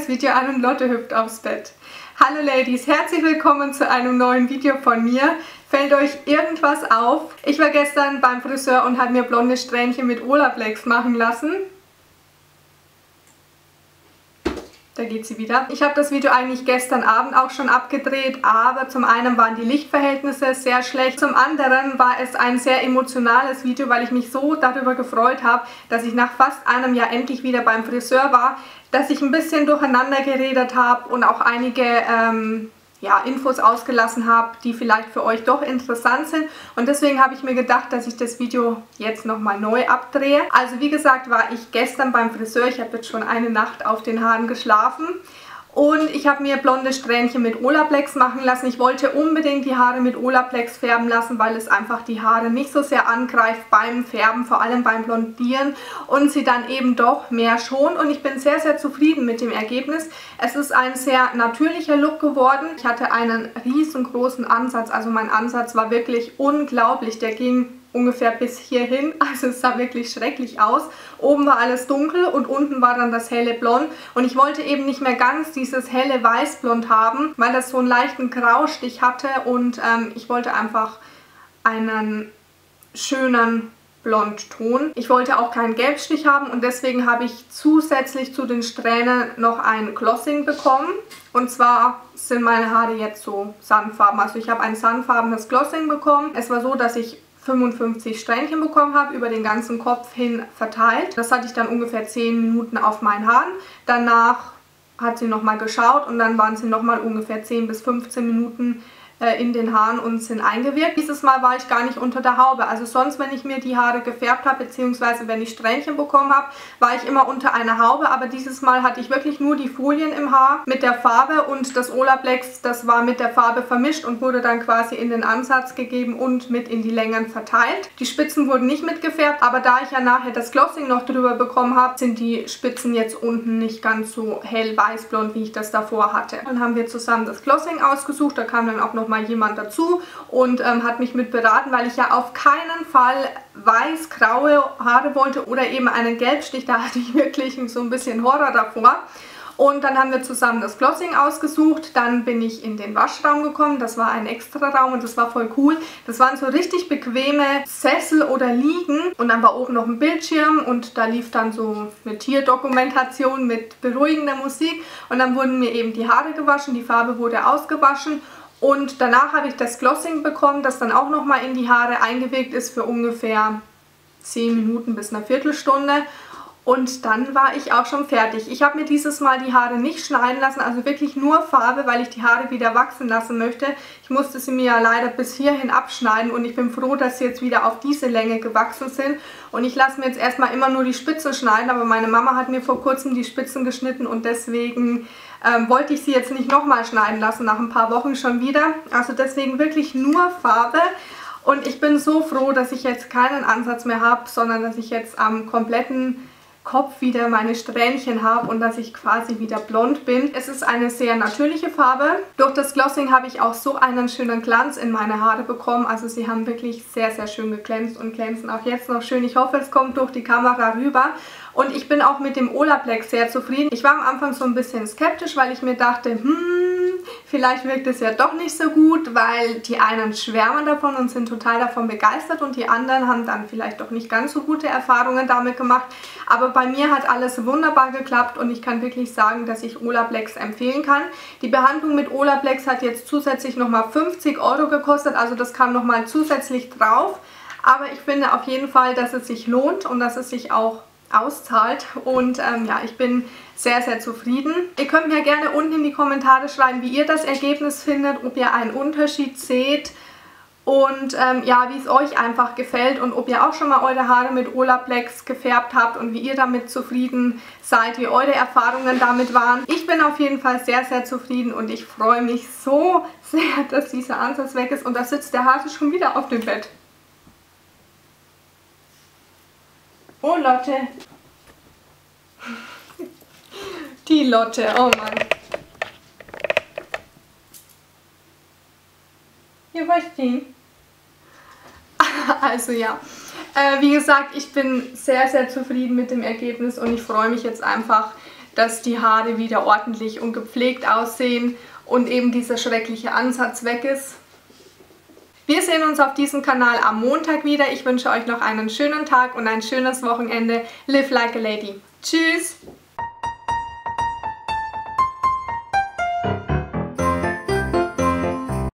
Video an und Lotte hüpft aufs Bett. Hallo Ladies, herzlich willkommen zu einem neuen Video von mir. Fällt euch irgendwas auf? Ich war gestern beim Friseur und habe mir blonde Strähnchen mit Olaplex machen lassen. Da geht sie wieder. Ich habe das Video eigentlich gestern Abend auch schon abgedreht, aber zum einen waren die Lichtverhältnisse sehr schlecht. Zum anderen war es ein sehr emotionales Video, weil ich mich so darüber gefreut habe, dass ich nach fast einem Jahr endlich wieder beim Friseur war, dass ich ein bisschen durcheinander geredet habe und auch einige Infos ausgelassen habe, die vielleicht für euch doch interessant sind. Und deswegen habe ich mir gedacht, dass ich das Video jetzt nochmal neu abdrehe. Also wie gesagt, war ich gestern beim Friseur. Ich habe jetzt schon eine Nacht auf den Haaren geschlafen. Und ich habe mir blonde Strähnchen mit Olaplex machen lassen. Ich wollte unbedingt die Haare mit Olaplex färben lassen, weil es einfach die Haare nicht so sehr angreift beim Färben, vor allem beim Blondieren, und sie dann eben doch mehr schont. Und ich bin sehr, sehr zufrieden mit dem Ergebnis. Es ist ein sehr natürlicher Look geworden. Ich hatte einen riesengroßen Ansatz, also mein Ansatz war wirklich unglaublich. Der ging ungefähr bis hierhin, also es sah wirklich schrecklich aus. Oben war alles dunkel und unten war dann das helle Blond, und ich wollte eben nicht mehr ganz dieses helle Weißblond haben, weil das so einen leichten Graustich hatte, und ich wollte einfach einen schönen Blondton. Ich wollte auch keinen Gelbstich haben, und deswegen habe ich zusätzlich zu den Strähnen noch ein Glossing bekommen. Und zwar sind meine Haare jetzt so sandfarben. Also ich habe ein sandfarbenes Glossing bekommen. Es war so, dass ich 55 Strähnchen bekommen habe, über den ganzen Kopf hin verteilt. Das hatte ich dann ungefähr 10 Minuten auf meinen Haaren. Danach hat sie nochmal geschaut und dann waren sie nochmal ungefähr 10 bis 15 Minuten in den Haaren und sind eingewirkt. Dieses Mal war ich gar nicht unter der Haube. Also sonst, wenn ich mir die Haare gefärbt habe, beziehungsweise wenn ich Strähnchen bekommen habe, war ich immer unter einer Haube. Aber dieses Mal hatte ich wirklich nur die Folien im Haar mit der Farbe, und das Olaplex, das war mit der Farbe vermischt und wurde dann quasi in den Ansatz gegeben und mit in die Längen verteilt. Die Spitzen wurden nicht mitgefärbt, aber da ich ja nachher das Glossing noch drüber bekommen habe, sind die Spitzen jetzt unten nicht ganz so hell weißblond, wie ich das davor hatte. Dann haben wir zusammen das Glossing ausgesucht, da kam dann auch noch mal jemand dazu und hat mich mit beraten, weil ich ja auf keinen Fall weiß-graue Haare wollte oder eben einen Gelbstich. Da hatte ich wirklich so ein bisschen Horror davor. Und dann haben wir zusammen das Glossing ausgesucht. Dann bin ich in den Waschraum gekommen. Das war ein extra Raum und das war voll cool. Das waren so richtig bequeme Sessel oder Liegen. Und dann war oben noch ein Bildschirm und da lief dann so eine Tierdokumentation mit beruhigender Musik. Und dann wurden mir eben die Haare gewaschen, die Farbe wurde ausgewaschen. Und danach habe ich das Glossing bekommen, das dann auch nochmal in die Haare eingewirkt ist für ungefähr 10 Minuten bis eine Viertelstunde. Und dann war ich auch schon fertig. Ich habe mir dieses Mal die Haare nicht schneiden lassen, also wirklich nur Farbe, weil ich die Haare wieder wachsen lassen möchte. Ich musste sie mir ja leider bis hierhin abschneiden, und ich bin froh, dass sie jetzt wieder auf diese Länge gewachsen sind. Und ich lasse mir jetzt erstmal immer nur die Spitzen schneiden, aber meine Mama hat mir vor kurzem die Spitzen geschnitten, und deswegen wollte ich sie jetzt nicht nochmal schneiden lassen, nach ein paar Wochen schon wieder. Also deswegen wirklich nur Farbe. Und ich bin so froh, dass ich jetzt keinen Ansatz mehr habe, sondern dass ich jetzt am kompletten Kopf wieder meine Strähnchen habe und dass ich quasi wieder blond bin. Es ist eine sehr natürliche Farbe. Durch das Glossing habe ich auch so einen schönen Glanz in meine Haare bekommen. Also sie haben wirklich sehr, sehr schön geglänzt und glänzen auch jetzt noch schön. Ich hoffe, es kommt durch die Kamera rüber. Und ich bin auch mit dem Olaplex sehr zufrieden. Ich war am Anfang so ein bisschen skeptisch, weil ich mir dachte, vielleicht wirkt es ja doch nicht so gut, weil die einen schwärmen davon und sind total davon begeistert und die anderen haben dann vielleicht doch nicht ganz so gute Erfahrungen damit gemacht. Aber bei mir hat alles wunderbar geklappt und ich kann wirklich sagen, dass ich Olaplex empfehlen kann. Die Behandlung mit Olaplex hat jetzt zusätzlich nochmal 50 € gekostet, also das kam nochmal zusätzlich drauf. Aber ich finde auf jeden Fall, dass es sich lohnt und dass es sich auch auszahlt, und ja, ich bin sehr, sehr zufrieden. Ihr könnt mir gerne unten in die Kommentare schreiben, wie ihr das Ergebnis findet, ob ihr einen Unterschied seht und ja, wie es euch einfach gefällt und ob ihr auch schon mal eure Haare mit Olaplex gefärbt habt und wie ihr damit zufrieden seid, wie eure Erfahrungen damit waren. Ich bin auf jeden Fall sehr, sehr zufrieden und ich freue mich so sehr, dass dieser Ansatz weg ist, und da sitzt der Hase schon wieder auf dem Bett. Oh Lotte. Die Lotte, oh Mann. Ja, was denn? Also ja, wie gesagt, ich bin sehr, sehr zufrieden mit dem Ergebnis und ich freue mich jetzt einfach, dass die Haare wieder ordentlich und gepflegt aussehen und eben dieser schreckliche Ansatz weg ist. Wir sehen uns auf diesem Kanal am Montag wieder. Ich wünsche euch noch einen schönen Tag und ein schönes Wochenende. Live like a lady. Tschüss!